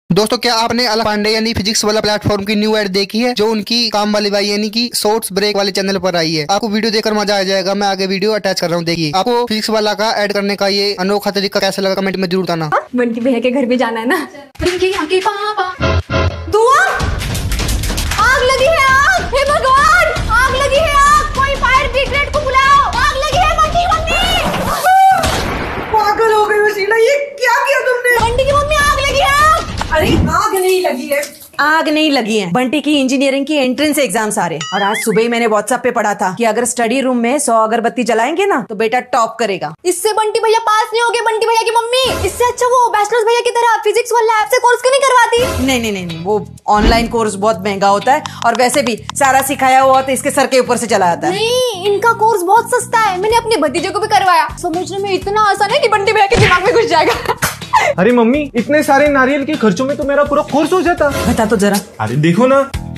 दोस्तों, क्या आपने अलग पांडे यानी फिजिक्स वाला प्लेटफॉर्म की न्यू ऐड देखी है, जो उनकी काम वाली बाई यानी कि शॉर्ट्स ब्रेक वाले चैनल पर आई है। आपको वीडियो देखकर मजा आ जाएगा। मैं आगे वीडियो अटैच कर रहा हूँ, देखिए। आपको फिजिक्स वाला का ऐड करने का ये अनोखा तरीका कैसा लगा कमेंट में जरूर बताना। बंटी भैया के घर भी जाना है ना। धुआं, आग लगी है, आग! हे भगवान, आग लगी है, आग! कोई फायर ब्रिगेड को बुलाओ, आग लगी है। बंटी की मम्मी पागल हो गई वसीला, ये क्या किया तुमने? बंटी की मम्मी, आग लगी है, आग! अरे आग नहीं लगी है। आग नहीं लगी है। बंटी की इंजीनियरिंग की एंट्रेंस एग्जाम्स आ रहे हैं और आज सुबह ही मैंने व्हाट्सएप पे पढ़ा था कि अगर स्टडी रूम में 100 अगरबत्ती जलाएंगे ना तो बेटा टॉप करेगा। इससे बंटी भैया पास नहीं हो गए। बंटी भैया की मम्मी, इससे अच्छा वो बैचलर्स भैया की तरह फिजिक्स वाला लैब से कोर्स क्यों नहीं करवाती? नहीं, वो ऑनलाइन कोर्स बहुत महंगा होता है और वैसे भी सारा सिखाया हुआ तो इसके सर के ऊपर से चला जाता है। नहीं, इनका कोर्स बहुत सस्ता है। मैंने अपने भतीजे को भी करवाया। समझने में इतना आसान है कि बंटी भैया के दिमाग में घुस जाएगा। अरे मम्मी, इतने सारे नारियल के खर्चों में तो मेरा पूरा कोर्स हो जाता। बता तो जरा। अरे देखो ना,